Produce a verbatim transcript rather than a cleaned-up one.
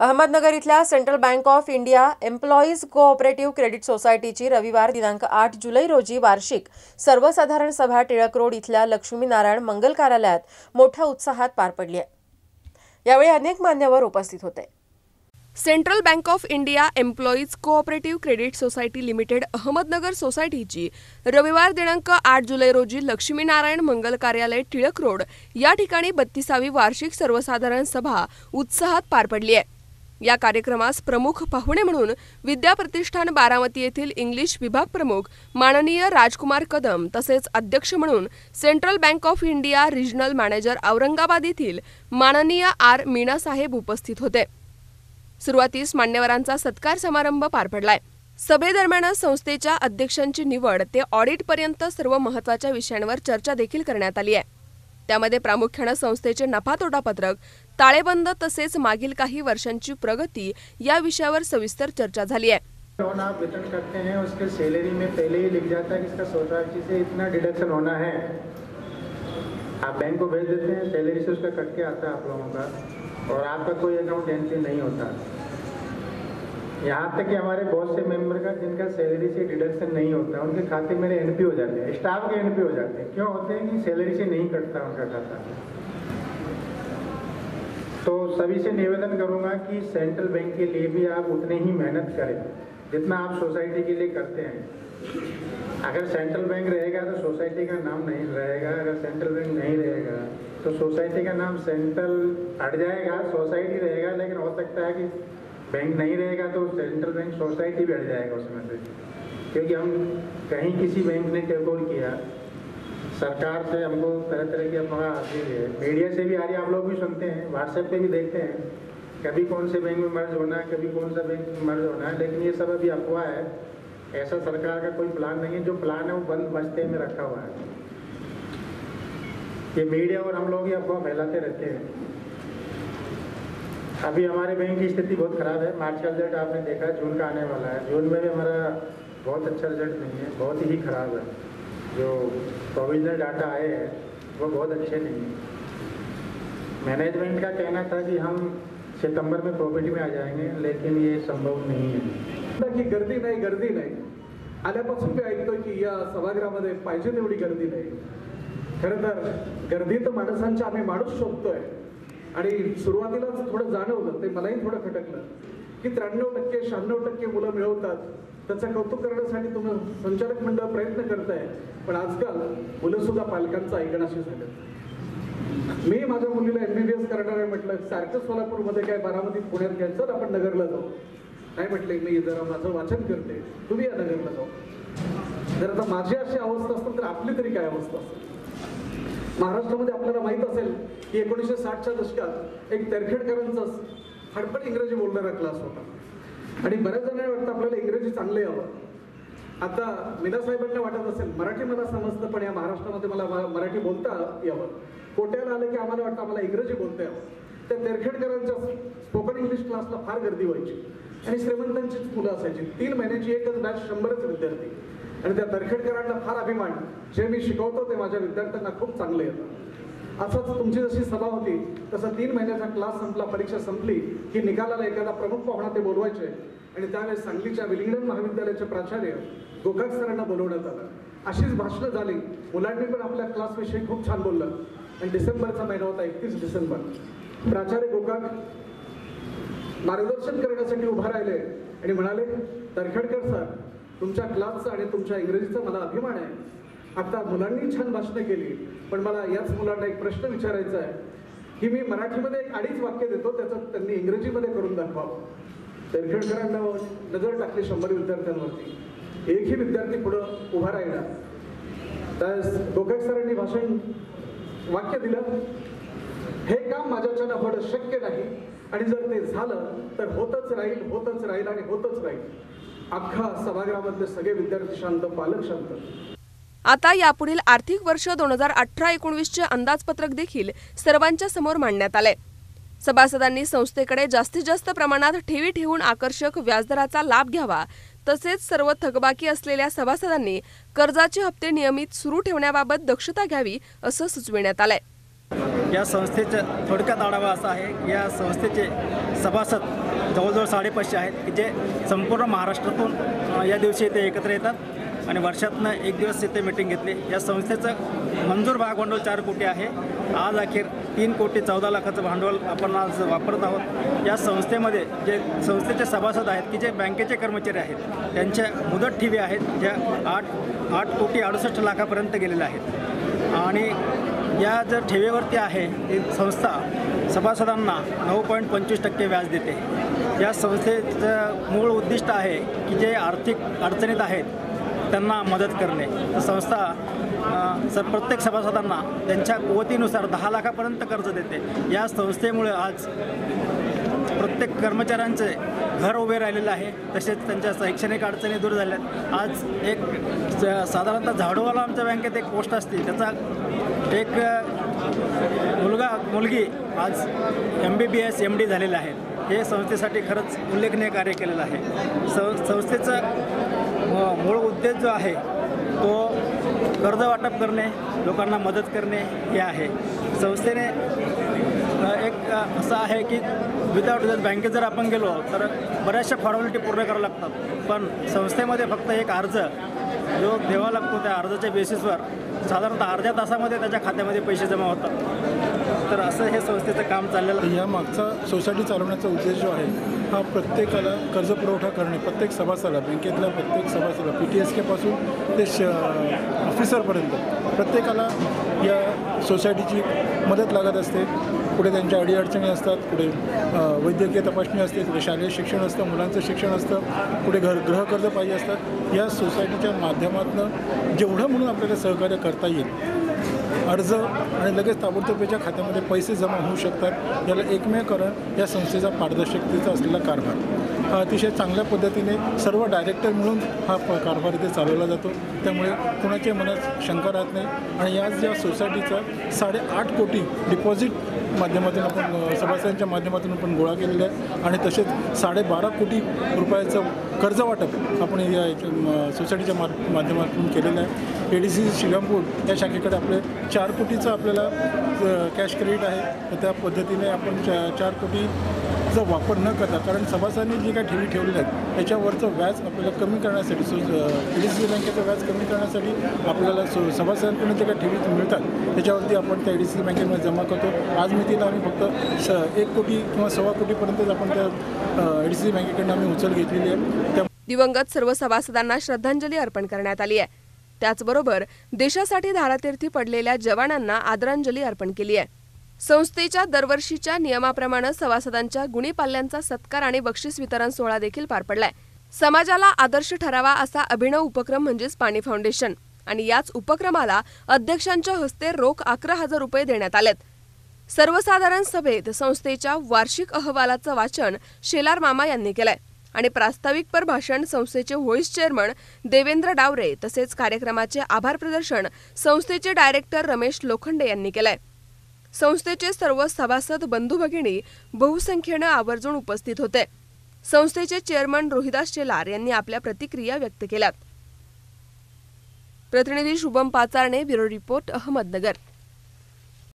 अहमदनगर इथल्या central bank of India employees cooperative credit सोसायटीची रविवार दिनांक आठ जुलै रोजी वार्षिक सर्वसाधारण सभा टिळक रोड इथल्या लक्ष्मीनारायण मंगल कार्यालयात मोठ्या उत्साहात पार पडली आहे। यावेळी अनेक मान्यवर उपस्थित होते। Central bank of India employees cooperative credit society limited Ahmednagar सोसायटीची रविवार दिनांक आठ जुलै रोजी लक्ष्मीनारायण मंगल कार्यालय टिळक रोड या ठिकाणी बत्तीसावी वार्षिक सर्वसाधारण सभा उत्साहात पार पडली आहे। या कार्यक्रमास प्रमुख पाहुणे म्हणून विद्या प्रतिष्ठान बारामती येथील इंग्लिश विभाग प्रमुख माननीय राजकुमार कदम तसेच अध्यक्ष म्हणून central bank of India regional manager Aurangabad येथील माननीय आर मीना साहेब उपस्थित होते। सुरुवातीस मान्यवरांचा सत्कार समारंभ पार पडलाय। सभेदरम्यान संस्थेच्या अध्यक्षांची निवड ते ऑडिट पर्यंत सर्व महत्त्वाच्या विषयांवर चर्चा देखील करण्यात आली आहे। त्यामध्ये प्रामुख्याने संस्थेचे नफा तोटा पत्रक, ताळेबंद तसेच मागील काही वर्षांची प्रगती या विषयावर सविस्तर चर्चा झाली आहे। लोन आप रिटर्न करते हैं उसके सैलरी में पहले ही लिख जाता है कि इसका सोसाइटी से इतना डिडक्शन होना है। आप बैंक को भेज देते हैं, सैलरी से उसका कट के आता है आप लोगों का और आपका कोई अकाउंट एंट्री नहीं होता। यहाँ तक कि हमारे बहुत से मेंबर का जिनका सैलरी से डिडक्शन नहीं होता उनके खाते मेरे एनपी हो जाते हैं, स्टाफ के एनपी हो जाते हैं। क्यों होते हैं कि सैलरी से नहीं कटता उनका खाता। तो सभी से निवेदन करूंगा कि सेंट्रल बैंक के लिए भी आप उतनी ही मेहनत करें जितना आप सोसाइटी के लिए करते हैं। अगर सेंट्रल बैंक रहेगा तो सोसाइटी का नाम नहीं रहेगा, अगर सेंट्रल बैंक नहीं रहेगा तो सोसाइटी का नाम सेंट्रल हट जाएगा, सोसाइटी रहेगा। लेकिन हो सकता है कि बैंक नहीं रहेगा तो सेंट्रल बैंक सोसाइटी भी हट जाएगा उसमें से, क्योंकि हम कहीं किसी बैंक ने टेक ओवर किया, सरकार से हमको तरह तरह की अफवाह आती है, मीडिया से भी आ रही है, आप लोग भी सुनते हैं, व्हाट्सएप पे भी देखते हैं, कभी कौन से बैंक में मर्ज होना है, कभी कौन सा बैंक में मर्ज होना है। लेकिन ये सब अभी अफवाह है, ऐसा सरकार का कोई प्लान नहीं है। जो प्लान है वो बंद बस्ते में रखा हुआ है। ये मीडिया और हम लोग ये अफवाह फैलाते रहते हैं। अभी हमारे बैंक की स्थिति बहुत खराब है। मार्च का रिजल्ट आपने देखा, जून का आने वाला है। जून में भी हमारा बहुत अच्छा रिजल्ट नहीं है, बहुत ही खराब है। जो प्रोविजनल डाटा आए हैं वो बहुत अच्छे नहीं हैं। मैनेजमेंट का कहना था कि हम सितंबर में प्रॉफिट में आ जाएंगे, लेकिन ये संभव नहीं है। की गर्दी नाही गर्दी नाही आल्यापासून मी ऐकतोय की या सभागृहामध्ये पाहिजे तेवढी गर्दी नाही। खरं तर गर्दी तर माणसांच्या आम्ही माणूस शोधतोय आणि सुरुवातीलाच थोडं जाणवलं, ते मलाही थोडं खटकलं की त्र्याण्णव टक्के शहाण्णव टक्के मुलं मिळवतात। त्याचं कौतुक करण्यासाठी तुम्ही संचालक मंडळ प्रयत्न करताय, पण आजकाल मुलं सुद्धा पालकांचं ऐकण्याशी झालं। मी माझ्या मुलीला एमबीबीएस करणार आहे म्हटलं, सारखं सोलापूरमध्ये काय बारामतीत पुण्यात घ्यायचं, आपण नगरला जाऊ। नाही म्हटले मी जरा माझं वाचन करते, तुम्ही या नगरला जाऊ। जर आता माझी अशी अवस्था असेल तर आपली तरी काय अवस्था असेल। महाराष्ट्रामध्ये आपल्याला माहित असेल की एकोणीसशे साठच्या दशकात एक तेरखेडकरांचा हडपट इंग्रजी बोलणारा क्लास होता आणि बऱ्याच जणांना वाटतं आपल्याला इंग्रजी चांगलं यावं। आता मीना साहेबांना वाटत असेल मराठी मला समजतं, पण या महाराष्ट्रामध्ये मला मराठी बोलता यावं। कोट्याला आले की आम्हाला वाटतं आम्हाला इंग्रजी बोलता यावं। त्या तेरखेडकरांच्या स्पोकन इंग्लिश क्लासला फार गर्दी व्हायची आणि श्रीमंतांचीच मुलं असायची। तीन महिन्याची एकच बॅच, शंभरच विद्यार्थी। आणि त्या तरखेडकरांना फार अभिमान, जे मी शिकवतो ते माझ्या विद्यार्थ्यांना खूप चांगले येतं। असंच तुमची जशी सभा होती तसं तीन महिन्याचा क्लास संपला, परीक्षा संपली की निकालाला एखादा प्रमुख पाहुणा ते बोलवायचे आणि त्यावेळेस सांगलीच्या विलिंग्डन महाविद्यालयाचे प्राचार्य गोकाक सरांना बोलवण्यात आलं। अशीच भाषणं झाली, मुलांनी पण आपल्या क्लासविषयी खूप छान बोललं आणि डिसेंबरचा महिना होता, एकतीस डिसेंबर। प्राचार्य गोकाक मार्गदर्शन करण्यासाठी उभा राहिले आणि म्हणाले, तरखेडकर सर, तुमच्या क्लासचा आणि तुमच्या इंग्रजीचा मला अभिमान आहे। आता मुलांनी छान भाषणं केली, पण मला याच मुलांना एक प्रश्न विचारायचा आहे की मी मराठीमध्ये एक अडीच वाक्य देतो, त्याचं त्यांनी इंग्रजीमध्ये करून दाखवावं। तरखेडकरांना नजर टाकली शंभर विद्यार्थ्यांवरती, एकही विद्यार्थी पुढं उभा राहिला। त्यावेळेस गोकाक सरांनी भाषण वाक्य दिलं, हे काम माझ्याच्यानं होणं शक्य नाही आणि जर ते झालं तर होतच राहील, होतच राहील आणि होतच राहील। अख्खा सभागृहामधले सगळे विद्यार्थी शांत, पालक शांत। आता यापुढील आर्थिक वर्ष दोन हजार अठरा एकोणवीसचे अंदाजपत्रक देखील सर्वांच्या समोर मांडण्यात आले। सभासदांनी संस्थेकडे जास्तीत जास्त प्रमाणात ठेवी ठेवून आकर्षक व्याजदराचा लाभ घ्यावा, तसेच सर्व थकबाकी असलेल्या सभासदांनी कर्जाचे हप्ते नियमित सुरू ठेवण्याबाबत दक्षता घ्यावी असं सुचविण्यात आलंय। या संस्थेचा थोडक्यात आढावा असा आहे, या संस्थेचे सभासद जवळजवळ साडेपाचशे आहेत की जे संपूर्ण महाराष्ट्रातून अ, या दिवशी इथे एकत्र येतात आणि वर्षातनं एक दिवस इथे मिटिंग घेतली. या संस्थेचं मंजूर भागभांडवल चार कोटी आहे. आज अखेर तीन कोटी चौदा लाखाचं भांडवल आपण आज वापरत आहोत. या संस्थेमध्ये जे संस्थेचे सभासद आहेत की जे बँकेचे कर्मचारी आहेत त्यांच्या मुदत ठेवी आहेत ज्या आठ आठ कोटी अडुसष्ट लाखापर्यंत गेलेल्या आहेत. आणि या जर ठेवीवरती आहे ती संस्था सभासदांना नऊ पॉईंट पंचवीस टक्के व्याज देते. या संस्थेचं मूळ उद्दिष्ट आहे की जे आर्थिक अडचणीत आहेत त्यांना मदत करणे. तर संस्था अ, सर प्रत्येक सभासदांना त्यांच्या कुवतीनुसार दहा लाखापर्यंत कर्ज देते. या संस्थेमुळे आज प्रत्येक कर्मचाऱ्यांचे घर उभे राहिलेलं आहे. तसेच त्यांच्या शैक्षणिक अडचणी दूर झाल्या. आज एक स- साधारणतः झाडूवाला आमच्या बँकेत एक पोस्ट असते त्याचा एक मुलगा मुलगी आज M B B S M D झालेला आहे. हे संस्थेसाठी खरंच उल्लेखनीय कार्य केलेलं आहे. सं संस्थेचं अ, मूळ उद्देश जो आहे तो कर्ज वाटप करणे, लोकांना मदत करणे हे आहे. संस्थेने अ, एक अ, असं आहे की विदाउट बँकेत जर आपण गेलो तर बऱ्याचशा फॉर्मॅलिटी पूर्ण कराव्या लागतात. पण संस्थेमध्ये फक्त एक अर्ज जो द्यावा लागतो त्या अर्जाच्या बेसिसवर साधारणतः अर्ध्या तासामध्ये त्याच्या खात्यामध्ये पैसे जमा होतात. तर असं हे संस्थेचं काम चाललेलं आहे. या मागचा सोसायटी चालवण्याचा उद्देश जो आहे हा प्रत्येकाला कर्ज पुरवठा करणे, प्रत्येक सभासदाला, बँकेतल्या प्रत्येक सभासदाला, पी टी एस केपासून ते श ऑफिसरपर्यंत प्रत्येकाला या सोसायटीची मदत लागत असते. कुठे त्यांच्या अडीअडचणी असतात, कुठे अ, वैद्यकीय तपासणी असते, कुठे शालेय शिक्षण असतं, मुलांचं शिक्षण असतं, कुठे घर गृहकर्ज पाहिजे असतात. या सोसायटीच्या माध्यमातून जेवढं म्हणून आपल्याला सहकार्य करता येईल, अर्ज आणि लगेच ताबडतोब त्याच्या खात्यामध्ये पैसे जमा होऊ शकतात. याला एकमेव कारण या संस्थेचा पारदर्शकतेचा असलेला कारभार. हा अतिशय चांगल्या पद्धतीने सर्व डायरेक्टर मिळून हा प कारभार इथे चालवला जातो. त्यामुळे कुणाच्या मनात शंका राहत नाही. आणि याच या सोसायटीचा साडेआठ कोटी डिपॉझिट माध्यमातून आपण सभासदांच्या माध्यमातून आपण गोळा केलेला आहे. आणि तसेच साडेबारा कोटी रुपयाचं कर्ज वाटप आपण या सोसायटीच्या मा माध्यमातून केलेलं आहे. ए डी सी श्रीरामपूर या शाखेकडे आपले चार कोटीचं आपल्याला कॅश क्रेडिट आहे. तर त्या पद्धतीने आपण चा चार कोटीचा वापर न करता, कारण सभासदांनी जे काही ठेवी ठेवलेल्या आहेत त्याच्यावरचं व्याज आपल्याला कमी करण्यासाठी, सो ए डी सी बँकेचं व्याज कमी करण्यासाठी आपल्याला सो सभासदांकडून जे काही ठेवी मिळतात त्याच्यावरती आपण त्या ए डी सी बँकेमध्ये जमा करतो. आज मितीला आम्ही फक्त स एक कोटी किंवा सव्वा कोटीपर्यंतच आपण त्या ए डी सी बँकेकडून आम्ही उचल घेतलेली आहे. त्या दिवंगत सर्व सभासदांना श्रद्धांजली अर्पण करण्यात आली आहे. त्याचबरोबर देशासाठी धारातीर्थी पडलेल्या जवानांना आदरांजली अर्पण केली आहे. संस्थेच्या दरवर्षीच्या नियमाप्रमाणे सभासदांच्या गुणीपाल्यांचा सत्कार आणि बक्षीस वितरण सोहळा देखील पार पडलाय. समाजाला आदर्श ठरावा असा अभिनव उपक्रम म्हणजेच पाणी फाउंडेशन आणि याच उपक्रमाला अध्यक्षांच्या हस्ते रोख अकरा हजार रुपये देण्यात आलेत. सर्वसाधारण सभेत संस्थेच्या वार्षिक अहवालाचं वाचन शेलार मामा यांनी केलंय आणि प्रास्ताविकपर भाषण संस्थेचे व्हाईस चेअरमन देवेंद्र डावरे तसेच कार्यक्रमाचे आभार प्रदर्शन संस्थेचे डायरेक्टर रमेश लोखंडे यांनी केलंय. संस्थेचे सर्व सभासद बंधू भगिनी बहुसंख्येनं आवर्जून उपस्थित होते. संस्थेचे चेअरमन रोहिदास शेलार यांनी आपल्या प्रतिक्रिया व्यक्त केल्यात. प्रतिनिधी शुभम पाचारणे, ब्युरो रिपोर्ट, अहमदनगर.